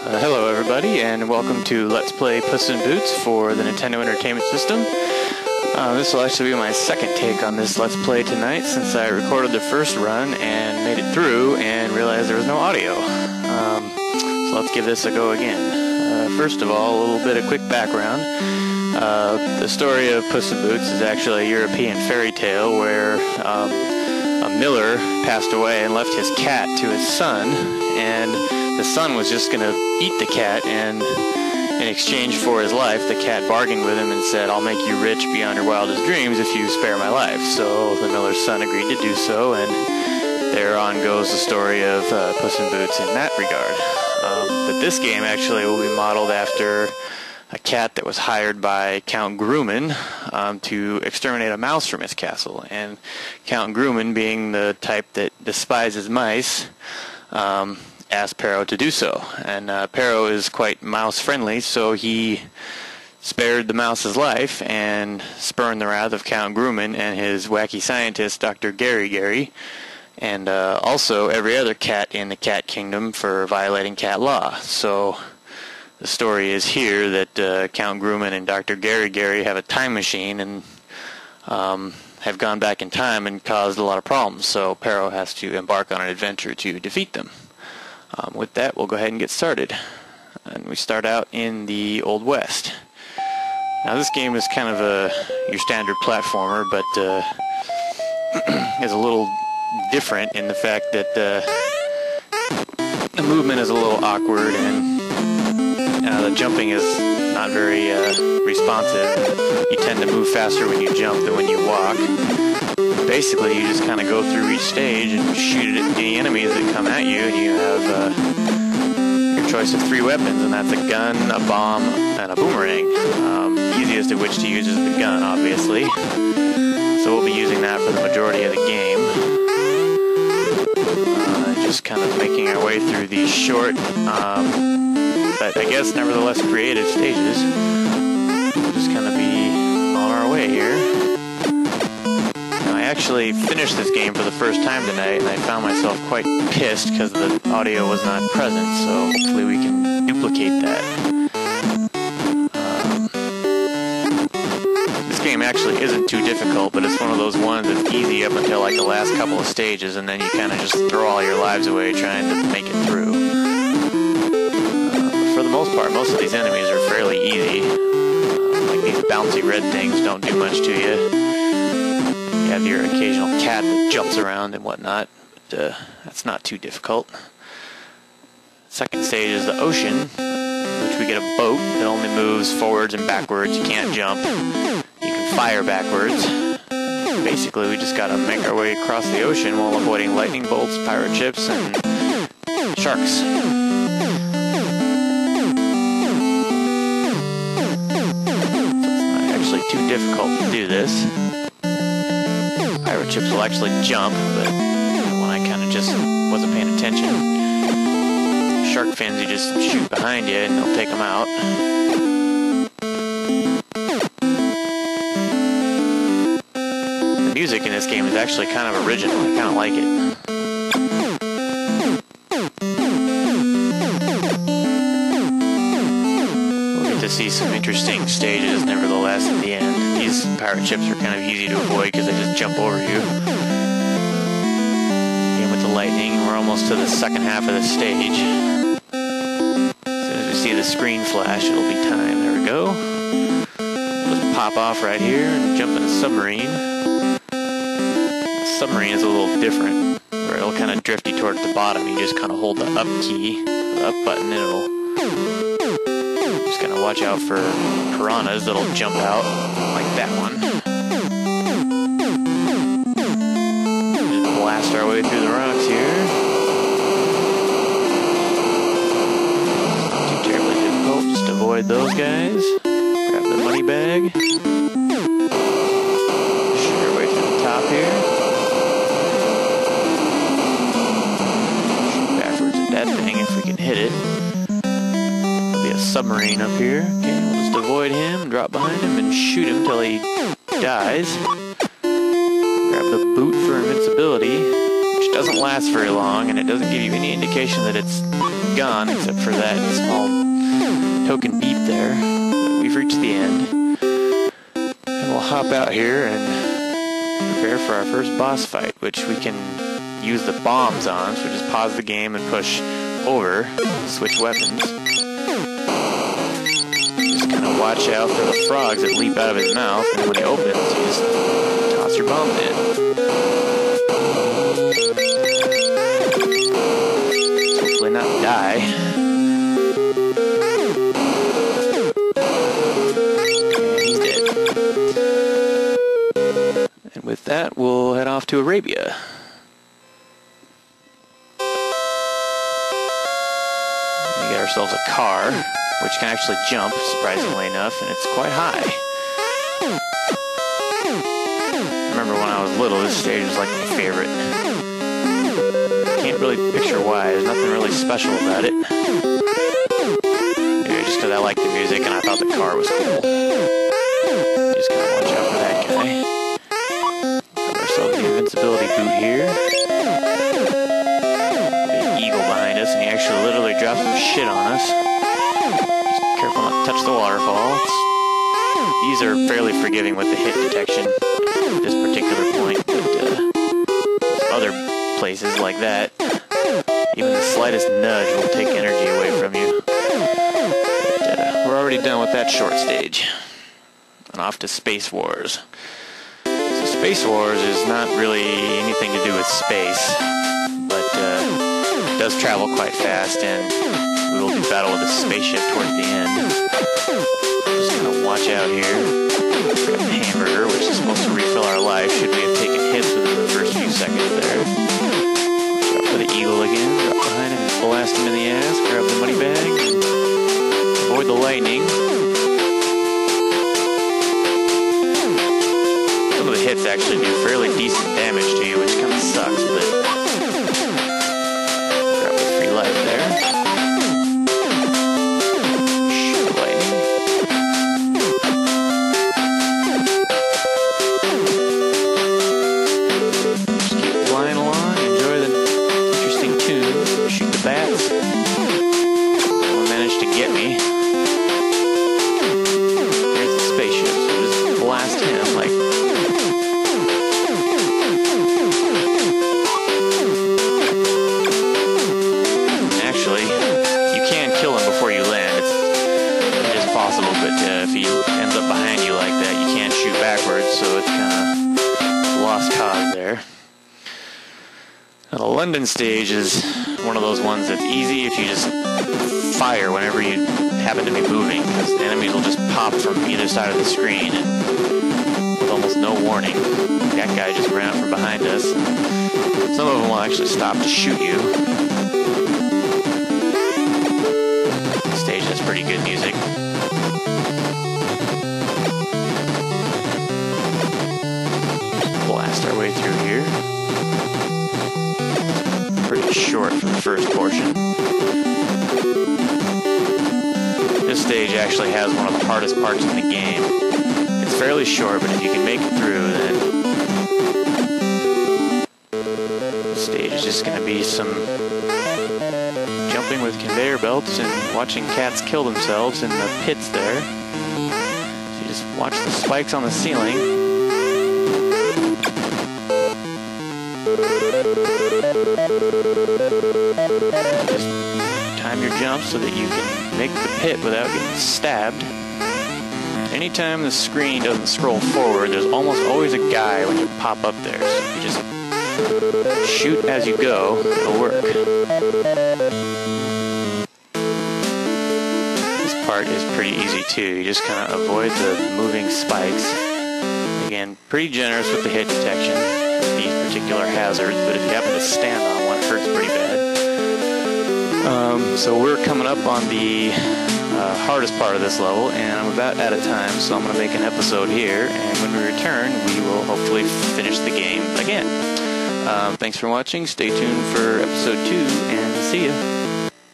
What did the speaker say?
Hello everybody, and welcome to Let's Play Puss in Boots for the Nintendo Entertainment System. This will actually be my second take on this Let's Play tonight, since I recorded the first run and made it through and realized there was no audio. So let's give this a go again. First of all, a little bit of quick background. The story of Puss in Boots is actually a European fairy tale where a miller passed away and left his cat to his son, and the son was just going to eat the cat, and in exchange for his life, the cat bargained with him and said, "I'll make you rich beyond your wildest dreams if you spare my life." So the miller's son agreed to do so, and thereon goes the story of Puss in Boots in that regard. But this game actually will be modeled after a cat that was hired by Count Grumman to exterminate a mouse from his castle. And Count Grumman, being the type that despises mice, asked Perrault to do so. And Perrault is quite mouse-friendly, so he spared the mouse's life and spurned the wrath of Count Grumman and his wacky scientist, Dr. Gary, and also every other cat in the Cat Kingdom for violating cat law. So the story is here that Count Grumman and Dr. Gary have a time machine and have gone back in time and caused a lot of problems. So Perrault has to embark on an adventure to defeat them. With that, we'll go ahead and get started. And we start out in the Old West. Now this game is kind of your standard platformer, but is a little different in the fact that the movement is a little awkward, and the jumping is not very responsive. You tend to move faster when you jump than when you walk. Basically, you just kind of go through each stage and shoot at any enemies that come at you, and you have your choice of 3 weapons, and that's a gun, a bomb, and a boomerang. Easiest of which to use is the gun, obviously. So we'll be using that for the majority of the game. Just kind of making our way through these short, but I guess nevertheless creative stages. We'll just kind of be on our way here. Now, I actually finished this game for the first time tonight, and I found myself quite pissed because the audio was not present, so hopefully we can duplicate that. This game actually isn't too difficult, but it's one of those ones that's easy up until like the last couple of stages, and then you kind of just throw all your lives away trying to make it through. For the most part, most of these enemies are fairly easy. Like these bouncy red things don't do much to you. You have your occasional cat that jumps around and whatnot, but that's not too difficult. Second stage is the ocean, in which we get a boat that only moves forwards and backwards. You can't jump. You can fire backwards. Basically, we just gotta make our way across the ocean while avoiding lightning bolts, pirate ships, and sharks. Too difficult to do this. Pirate ships will actually jump, but when I kind of just wasn't paying attention. Shark fins, you just shoot behind you and they'll take them out. The music in this game is actually kind of original. I kind of like it. To see some interesting stages, nevertheless, in the end. These pirate ships are kind of easy to avoid because they just jump over you. Again, with the lightning, we're almost to the second half of the stage. As soon as we see the screen flash, it'll be time. There we go. We'll just pop off right here and jump in a submarine. The submarine is a little different, where it'll kind of drift you towards the bottom. You just kind of hold the up key, the up button, and it'll gonna watch out for piranhas that'll jump out like that one. Just blast our way through the rocks here. Not too terribly difficult. Just avoid those guys. Grab the money bag. Shoot our way through the top here. Shoot backwards at that thing if we can hit it. Submarine up here. Okay, we'll just avoid him, drop behind him, and shoot him till he dies. Grab the boot for invincibility, which doesn't last very long, and it doesn't give you any indication that it's gone except for that small token beep there. But we've reached the end. And we'll hop out here and prepare for our first boss fight, which we can use the bombs on. So just pause the game and push over, switch weapons. Just kind of watch out for the frogs that leap out of his mouth, and when he opens, you just toss your bombs in. Hopefully not die. And he's dead. And with that, we'll head off to Arabia. We get ourselves a car, which can actually jump, surprisingly enough, and it's quite high. I remember when I was little, this stage was like my favorite. Can't really picture why. There's nothing really special about it. Maybe just because I liked the music and I thought the car was cool. Just gotta watch out for that guy. Grab ourselves the invincibility boot here. Big eagle behind us, and he actually literally dropped some shit on us. Just careful not to touch the waterfall. These are fairly forgiving with the hit detection at this particular point, but other places like that, even the slightest nudge will take energy away from you. But we're already done with that short stage. And off to Space Wars. So Space Wars is not really anything to do with space, but it does travel quite fast, and we will do battle with a spaceship towards the end. Just gonna watch out here. Grab the hamburger, which is supposed to refill our life should we have taken hits within the first few seconds there. Watch out for the eagle again. Drop behind him and blast him in the ass. Grab the money bag. Avoid the lightning. Some of the hits actually do fairly decent damage to you, which kind of sucks, but grab the free life there. Now, the London stage is one of those ones that's easy if you just fire whenever you happen to be moving, because the enemies will just pop from either side of the screen and with almost no warning. That guy just ran out from behind us. Some of them will actually stop to shoot you. The stage has pretty good music. Just blast our way through here. Pretty short for the first portion. This stage actually has one of the hardest parts in the game. It's fairly short, but if you can make it through, then the stage is just going to be some jumping with conveyor belts and watching cats kill themselves in the pits there. So you just watch the spikes on the ceiling. Just time your jump so that you can make the pit without getting stabbed. Anytime the screen doesn't scroll forward, there's almost always a guy when you pop up there. So if you just shoot as you go, it'll work. This part is pretty easy too. You just kind of avoid the moving spikes. Again, pretty generous with the hit detection with these particular hazards, but if you happen to stand on one, it hurts pretty bad. So we're coming up on the hardest part of this level, and I'm about out of time, so I'm going to make an episode here, and when we return, we will hopefully finish the game again. Thanks for watching. Stay tuned for episode 2, and see ya.